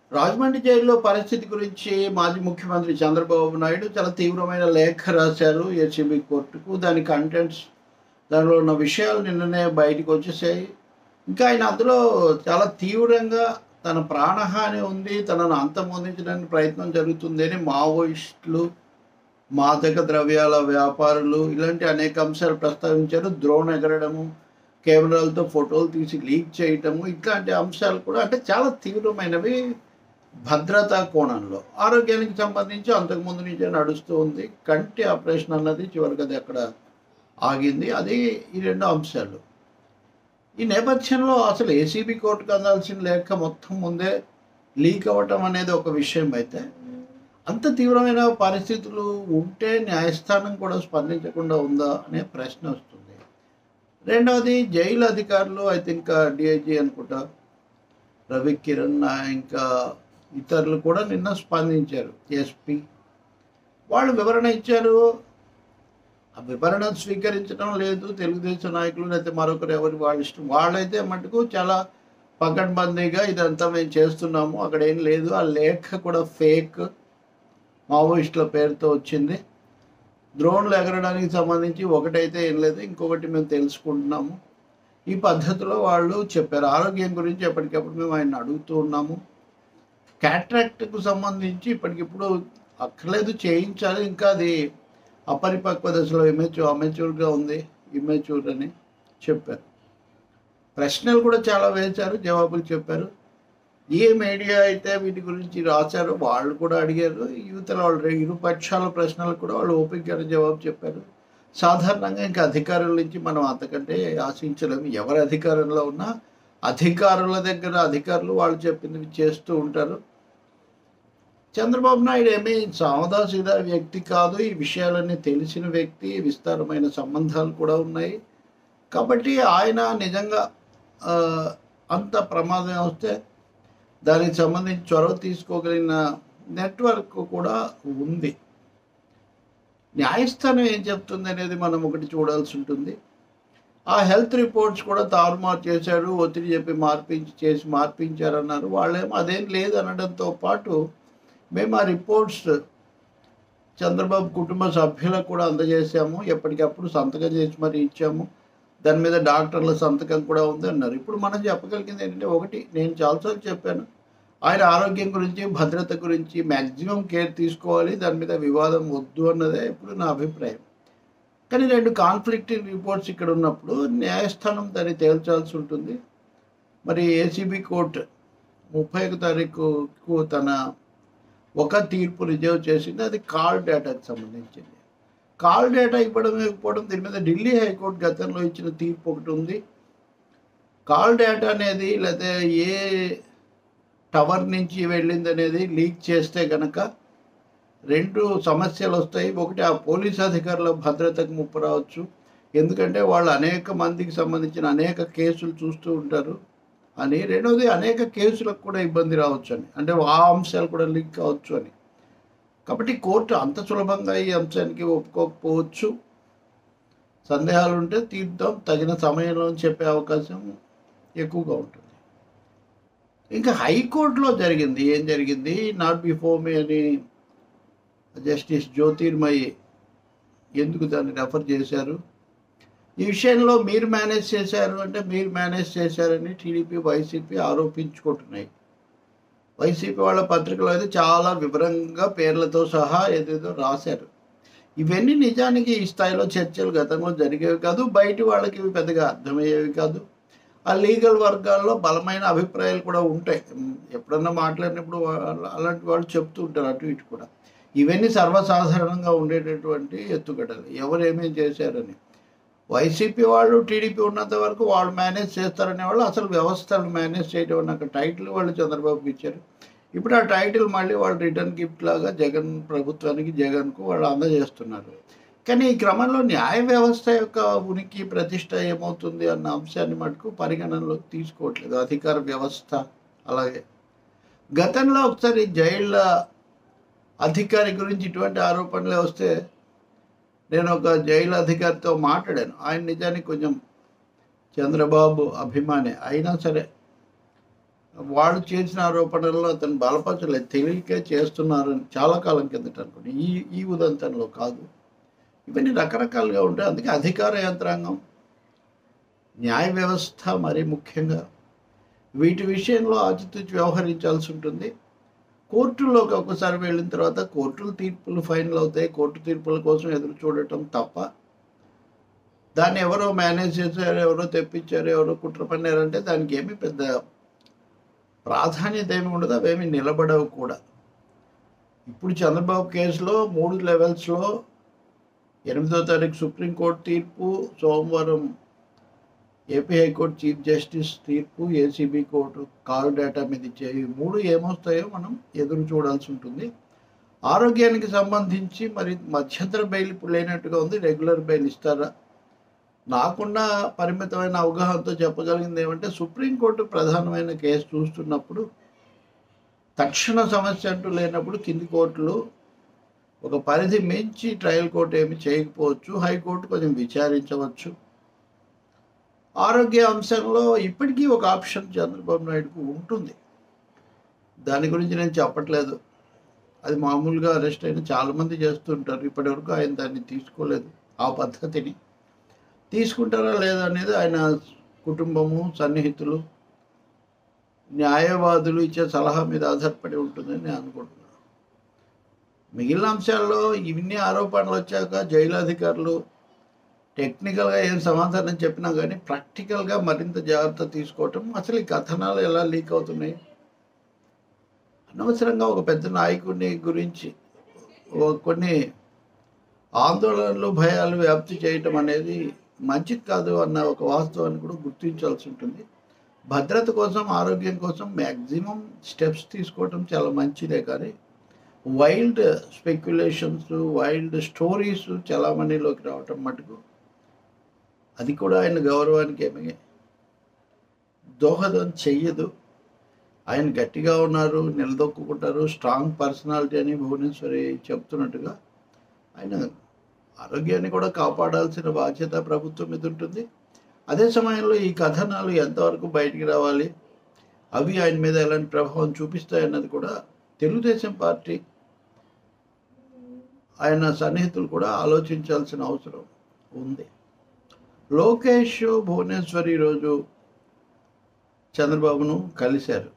రాజమండ్రి జైల్లో పరిస్థితి గురించి మాజీ ముఖ్యమంత్రి చంద్రబాబు నాయుడు చాలా తీవ్రమైన లేఖ రాశారు ఏసీబీ కోర్టుకు. దాని కంటెంట్స్, దానిలో ఉన్న విషయాలు నిన్ననే బయటకు వచ్చేసాయి. ఇంకా ఆయన అందులో చాలా తీవ్రంగా తన ప్రాణహాని ఉంది, తనను అంతమొందించడానికి ప్రయత్నం జరుగుతుంది అని మావోయిస్టులు, మాదక ద్రవ్యాల వ్యాపారులు ఇలాంటి అనేక అంశాలు ప్రస్తావించారు. డ్రోన్ ఎగరడము, కెమెరాలతో ఫోటోలు తీసి లీక్ చేయటము, ఇట్లాంటి అంశాలు కూడా అంటే చాలా తీవ్రమైనవి. భద్రతా కోణంలో ఆరోగ్యానికి సంబంధించి అంతకుముందు నుంచే నడుస్తూ ఉంది. కంటి ఆపరేషన్ అన్నది చివరికి అది అక్కడ ఆగింది. అది ఈ రెండు అంశాలు. ఈ నేపథ్యంలో అసలు ఏసీబీ కోర్టుకు అందాల్సిన లేఖ మొత్తం ముందే లీక్ అవ్వటం అనేది ఒక విషయం అయితే, అంత తీవ్రమైన పరిస్థితులు ఉంటే న్యాయస్థానం కూడా స్పందించకుండా ఉందా అనే ప్రశ్న వస్తుంది. రెండవది, జైలు అధికారులు ఐ థింక్ డిఐజీ అనుకుంటా రవి కిరణ్ ఇంకా ఇతరులు కూడా నిన్న స్పందించారు. ఎస్పీ వాళ్ళు వివరణ ఇచ్చారు. ఆ వివరణ స్వీకరించడం లేదు తెలుగుదేశం నాయకులు, లేకపోతే మరొకరు ఎవరి వాళ్ళ ఇష్టం. వాళ్ళైతే మటుకు చాలా పకడ్బందీగా ఇదంతా మేము చేస్తున్నాము, అక్కడ ఏం లేదు, ఆ లేఖ కూడా ఫేక్, మావోయిస్టుల పేరుతో వచ్చింది, డ్రోన్లు ఎగరడానికి సంబంధించి ఒకటైతే ఏం లేదు, ఇంకొకటి మేము తెలుసుకుంటున్నాము, ఈ పద్ధతిలో వాళ్ళు చెప్పారు. ఆరోగ్యం గురించి ఎప్పటికప్పుడు మేము ఆయన అడుగుతూ ఉన్నాము. క్యాట్రాక్ట్కు సంబంధించి ఇప్పటికిప్పుడు అక్కర్లేదు, చేయించాలి, ఇంకా అది అపరిపక్వ దశలో అమెచ్యూర్గా ఉంది, ఇమ్మెచ్యూర్ అని చెప్పారు. ప్రశ్నలు కూడా చాలా వేశారు, జవాబులు చెప్పారు. ఏ మీడియా అయితే వీటి గురించి రాశారో వాళ్ళు కూడా అడిగారు. యువతల వాళ్ళు ఇరు పక్షాల ప్రశ్నలకు కూడా వాళ్ళు ఓపికగా జవాబు చెప్పారు. సాధారణంగా ఇంకా అధికారుల నుంచి మనం అంతకంటే ఆశించలేము. ఎవరు అధికారంలో ఉన్నా అధికారుల దగ్గర అధికారులు వాళ్ళు చెప్పింది చేస్తూ ఉంటారు. చంద్రబాబు నాయుడు ఏమీ సాదాసీదా వ్యక్తి కాదు, ఈ విషయాలన్నీ తెలిసిన వ్యక్తి, విస్తారమైన సంబంధాలు కూడా ఉన్నాయి. కాబట్టి ఆయన నిజంగా అంత ప్రమాదం వస్తే దానికి సంబంధించి చొరవ తీసుకోగలిగిన నెట్వర్క్ కూడా ఉంది. న్యాయస్థానం ఏం చెప్తుంది అనేది మనం ఒకటి చూడాల్సి ఉంటుంది. ఆ హెల్త్ రిపోర్ట్స్ కూడా తారుమారు చేశారు, ఒత్తిడి చెప్పి మార్పించారన్నారు. వాళ్ళేమో అదేం లేదు అనడంతో పాటు మేము ఆ రిపోర్ట్స్ చంద్రబాబు కుటుంబ సభ్యులకు కూడా అందజేసాము, ఎప్పటికప్పుడు సంతకం చేసి మరి ఇచ్చాము, దాని మీద డాక్టర్ల సంతకం కూడా ఉంది అన్నారు. ఇప్పుడు మనం చెప్పగలిగింది ఏంటంటే, ఒకటి నేను చాలాసార్లు చెప్పాను, ఆయన ఆరోగ్యం గురించి భద్రత గురించి మ్యాక్సిమం కేర్ తీసుకోవాలి, దాని మీద వివాదం వద్దు అన్నదే ఇప్పుడు నా అభిప్రాయం. కానీ రెండు కాన్ఫ్లిక్టింగ్ రిపోర్ట్స్ ఇక్కడ ఉన్నప్పుడు న్యాయస్థానం దాన్ని తేల్చాల్సి ఉంటుంది. మరి ఏసీబీ కోర్టు 31 తారీఖుకు తన ఒక తీర్పు రిజర్వ్ చేసింది. అది కాల్ డేటాకి సంబంధించింది. కాల్ డేటా ఇవ్వకపోవడం దీని మీద ఢిల్లీ హైకోర్టు గతంలో ఇచ్చిన తీర్పు ఒకటి ఉంది. కాల్ డేటా అనేది లేకపోతే ఏ టవర్ నుంచి వెళ్ళింది అనేది లీక్ చేస్తే కనుక రెండు సమస్యలు వస్తాయి. ఒకటి, ఆ పోలీస్ అధికారుల భద్రతకు ముప్పు రావచ్చు, ఎందుకంటే వాళ్ళు అనేక మందికి సంబంధించిన అనేక కేసులు చూస్తూ ఉంటారు అని. రెండవది, అనేక కేసులకు కూడా ఇబ్బంది రావచ్చు అని, అంటే ఆ అంశాలు కూడా లీక్ కావచ్చు అని. కాబట్టి కోర్టు అంత సులభంగా ఈ అంశానికి ఒప్పుకోకపోవచ్చు. సందేహాలు ఉంటే తీర్దాం, తగిన సమయంలో చెప్పే అవకాశం ఎక్కువగా ఉంటుంది. ఇంకా హైకోర్టులో జరిగింది ఏం జరిగింది, నాట్ బిఫోర్ మీ అని జస్టిస్ జ్యోతిర్మయి ఎందుకు దాన్ని రెఫర్ చేశారు, ఈ విషయంలో మీరు మేనేజ్ చేశారు అంటే మీరు మేనేజ్ చేశారని టీడీపీ వైసీపీ ఆరోపించుకుంటున్నాయి. వైసీపీ వాళ్ళ పత్రికలో అయితే చాలా వివరంగా పేర్లతో సహా ఏదేదో రాశారు. ఇవన్నీ నిజానికి ఈ స్థాయిలో చర్చలు గతంలో జరిగేవి కాదు, బయటి వాళ్ళకి ఇవి పెద్దగా అర్థమయ్యేవి కాదు. ఆ లీగల్ వర్గాల్లో బలమైన అభిప్రాయాలు కూడా ఉంటాయి. ఎప్పుడన్నా మాట్లాడినప్పుడు అలాంటి వాళ్ళు చెప్తూ ఉంటారు అటు ఇటు కూడా. ఇవన్నీ సర్వసాధారణంగా ఉండేటటువంటి ఎత్తుగడలు, ఎవరు ఏమేం చేశారని. వైసీపీ వాళ్ళు టీడీపీ ఉన్నంత వరకు వాళ్ళు మేనేజ్ చేస్తారనే వాళ్ళు అసలు వ్యవస్థలను మేనేజ్ చేయడం అన్న ఒక టైటిల్ వాళ్ళు చంద్రబాబుకి ఇచ్చారు. ఇప్పుడు ఆ టైటిల్ మళ్ళీ వాళ్ళు రిటర్న్ గిఫ్ట్ లాగా జగన్ ప్రభుత్వానికి, జగన్కు వాళ్ళు అందజేస్తున్నారు. కానీ ఈ క్రమంలో న్యాయ వ్యవస్థ యొక్క ఉనికి ప్రతిష్ట ఏమవుతుంది అన్న అంశాన్ని మటుకు పరిగణనలోకి తీసుకోవట్లేదు అధికార వ్యవస్థ. అలాగే గతంలో ఒకసారి జైళ్ళ అధికారి గురించి ఇటువంటి ఆరోపణలే వస్తే నేను ఒక జైలు అధికారితో మాట్లాడాను. ఆయన నిజానికి కొంచెం చంద్రబాబు అభిమాని అయినా సరే వాళ్ళు చేసిన ఆరోపణల్లో అతను బలపరచలేదు, తెలియకే చేస్తున్నారని చాలా కాలం కిందట అనుకోండి, ఈ ఈ ఉదంతంలో కాదు. ఇవన్నీ రకరకాలుగా ఉంటాయి. అందుకే అధికార యంత్రాంగం, న్యాయ వ్యవస్థ మరీ ముఖ్యంగా వీటి విషయంలో ఆచితూచి వ్యవహరించాల్సి ఉంటుంది. కోర్టుల్లోకి ఒకసారి వెళ్ళిన తర్వాత కోర్టుల తీర్పులు ఫైనల్ అవుతాయి. కోర్టు తీర్పుల కోసం ఎదురు చూడటం తప్ప దాన్ని ఎవరో మేనేజ్ చేశారు, ఎవరో తెప్పించారు, ఎవరో కుట్ర పన్నారంటే దానికి ఏమీ పెద్ద ప్రాధాన్యత ఏమి ఉండదు, అవేమి నిలబడవు కూడా. ఇప్పుడు చంద్రబాబు కేసులో 3 లెవెల్స్లో 8వ తారీఖు సుప్రీంకోర్టు తీర్పు, సోమవారం ఏపీ హైకోర్టు చీఫ్ జస్టిస్ తీర్పు, ఏసీబీ కోర్టు కాల్ డేటా మీద ఇచ్చే ఈ 3 ఏమొస్తాయో మనం ఎదురు చూడాల్సి ఉంటుంది. ఆరోగ్యానికి సంబంధించి మరి మధ్యంతర బెయిల్ ఇప్పుడు లేనట్టుగా ఉంది. రెగ్యులర్ బెయిల్ ఇస్తారా? నాకున్న పరిమితమైన అవగాహనతో చెప్పగలిగింది ఏమంటే, సుప్రీంకోర్టు ప్రధానమైన కేసు చూస్తున్నప్పుడు తక్షణ సమస్య అంటూ లేనప్పుడు కింది కోర్టులు ఒక పరిధి మించి ట్రయల్ కోర్టు ఏమి చేయకపోవచ్చు, హైకోర్టు కొంచెం విచారించవచ్చు. ఆరోగ్య అంశంలో ఇప్పటికీ ఒక ఆప్షన్ చంద్రబాబు నాయుడుకు ఉంటుంది. దాని గురించి నేను చెప్పట్లేదు, అది మామూలుగా అరెస్ట్ అయిన చాలామంది చేస్తుంటారు. ఇప్పటివరకు ఆయన దాన్ని తీసుకోలేదు, ఆ పద్ధతిని. తీసుకుంటారా లేదా అనేది ఆయన కుటుంబము, సన్నిహితులు, న్యాయవాదులు ఇచ్చే సలహా మీద ఆధారపడి ఉంటుందని నేను అనుకుంటున్నాను. మిగిలిన అంశాల్లో ఇవన్నీ ఆరోపణలు వచ్చాక జైలు అధికారులు టెక్నికల్గా ఏం సమాధానం చెప్పినా కానీ ప్రాక్టికల్గా మరింత జాగ్రత్త తీసుకోవటం. అసలు ఈ కథనాలు ఎలా లీక్ అవుతున్నాయి, అనవసరంగా ఒక పెద్ద నాయకుడిని గురించి కొన్ని ఆందోళనలు, భయాలు వ్యాప్తి చేయటం అనేది మంచిది కాదు అన్న ఒక వాస్తవాన్ని కూడా గుర్తించాల్సి ఉంటుంది. భద్రత కోసం, ఆరోగ్యం కోసం మ్యాక్సిమం స్టెప్స్ తీసుకోవటం చాలా మంచిదే, కానీ వైల్డ్ స్పెక్యులేషన్స్, వైల్డ్ స్టోరీస్ చాలామందిలోకి రావటం మటుకు అది కూడా ఆయన గౌరవానికి ఏమీ దోహదం చెయ్యదు. ఆయన గట్టిగా ఉన్నారు, నిలదొక్కుంటారు, స్ట్రాంగ్ పర్సనాలిటీ అని భువనేశ్వరి చెప్తున్నట్టుగా ఆయన ఆరోగ్యాన్ని కూడా కాపాడాల్సిన బాధ్యత ప్రభుత్వం మీద ఉంటుంది. అదే సమయంలో ఈ కథనాలు ఎంతవరకు బయటికి రావాలి, అవి ఆయన మీద ఎలాంటి ప్రభావం చూపిస్తాయన్నది కూడా తెలుగుదేశం పార్టీ, ఆయన సన్నిహితులు కూడా ఆలోచించాల్సిన అవసరం ఉంది. లోకేష్, భువనేశ్వరి ఈరోజు చంద్రబాబును కలిశారు.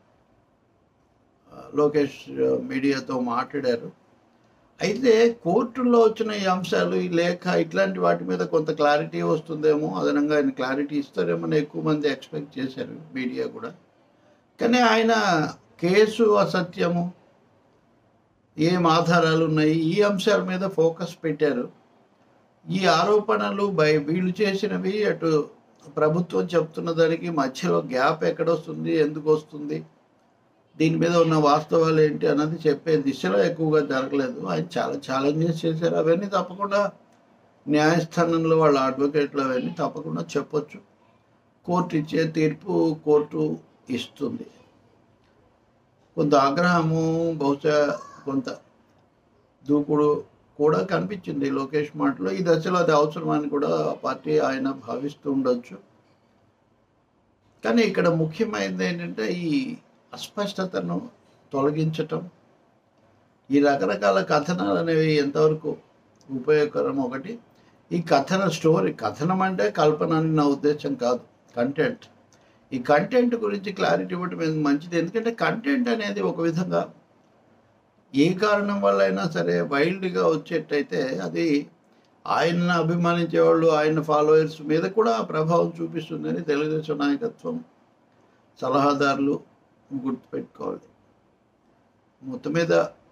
లోకేష్ మీడియాతో మాట్లాడారు. అయితే కోర్టుల్లో వచ్చిన ఈ అంశాలు, ఈ లేఖ, ఇట్లాంటి వాటి మీద కొంత క్లారిటీ వస్తుందేమో, అదనంగా ఆయన క్లారిటీ ఇస్తారేమో ఎక్కువ మంది ఎక్స్పెక్ట్ చేశారు, మీడియా కూడా. కానీ ఆయన కేసు అసత్యము, ఏం ఆధారాలు ఉన్నాయి, ఈ అంశాల మీద ఫోకస్ పెట్టారు. ఈ ఆరోపణలు వీళ్ళు చేసినవి, అటు ప్రభుత్వం చెప్తున్న దానికి మధ్యలో గ్యాప్ ఎక్కడొస్తుంది, ఎందుకు వస్తుంది, దీని మీద ఉన్న వాస్తవాలు ఏంటి అన్నది చెప్పే దిశలో ఎక్కువగా జరగలేదు. ఆయన చాలా ఛాలెంజెస్ చేశారు. అవన్నీ తప్పకుండా న్యాయస్థానంలో వాళ్ళ అడ్వకేట్లు అవన్నీ తప్పకుండా చెప్పొచ్చు. కోర్టు ఇచ్చే తీర్పు కోర్టు ఇస్తుంది. కొంత ఆగ్రహము, బహుశా కొంత దూకుడు కూడా కనిపించింది లోకేష్ మాటలో. ఈ దశలో అది అవసరమని కూడా పార్టీ ఆయన భావిస్తూ ఉండొచ్చు. కానీ ఇక్కడ ముఖ్యమైనది ఏంటంటే ఈ అస్పష్టతను తొలగించటం, ఈ రకరకాల కథనాలు అనేవి ఎంతవరకు ఉపయోగకరం. ఒకటి, ఈ కథన స్టోరీ, కథనం అంటే కల్పన అని నా ఉద్దేశం కాదు, కంటెంట్. ఈ కంటెంట్ గురించి క్లారిటీ ఇవ్వటం మంచిది. ఎందుకంటే కంటెంట్ అనేది ఒక విధంగా ఏ కారణం వల్ల అయినా సరే వైల్డ్గా వచ్చేటైతే అది ఆయనను అభిమానించే వాళ్ళు, ఆయన ఫాలోయర్స్ మీద కూడా ప్రభావం చూపిస్తుందని తెలుగుదేశం నాయకత్వం, సలహాదారులు గుర్తుపెట్టుకోవాలి. మొత్తం మీద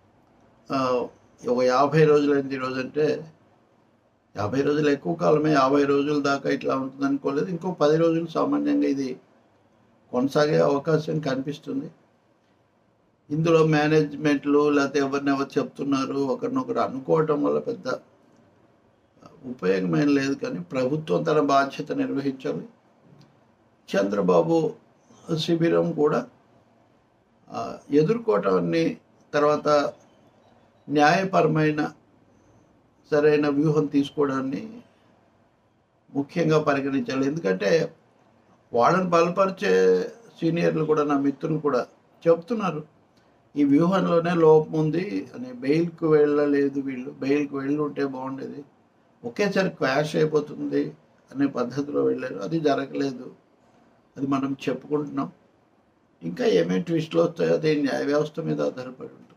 ఒక 50 రోజులైంది ఈరోజు. అంటే 50 రోజులు ఎక్కువ కాలమే, 50 రోజుల దాకా ఇట్లా ఉంటుంది అనుకోలేదు. ఇంకో 10 రోజులు సామాన్యంగా ఇది కొనసాగే అవకాశం కనిపిస్తుంది. ఇందులో మేనేజ్మెంట్లు లేకపోతే ఎవరినెవరు చెప్తున్నారు, ఒకరినొకరు అనుకోవటం వల్ల పెద్ద ఉపయోగమేం లేదు. కానీ ప్రభుత్వం తన బాధ్యత నిర్వహించాలి. చంద్రబాబు శిబిరం కూడా ఎదుర్కోవటాన్ని, తర్వాత న్యాయపరమైన సరైన వ్యూహం తీసుకోవడాన్ని ముఖ్యంగా పరిగణించాలి. ఎందుకంటే వాళ్ళని బలపరిచే సీనియర్లు కూడా, నా మిత్రులు కూడా చెప్తున్నారు, ఈ వ్యూహంలోనే లోపం ఉంది అని. బెయిల్కు వెళ్ళలేదు వీళ్ళు, బెయిల్కి వెళ్ళి ఉంటే బాగుండేది, ఒకేసారి క్వాష్ అయిపోతుంది అనే పద్ధతిలో వెళ్ళారు. అది జరగలేదు, అది మనం చెప్పుకుంటున్నాం. ఇంకా ఏమేమి ట్విస్టులు వస్తాయో అది న్యాయ వ్యవస్థ మీద ఆధారపడి ఉంటుంది.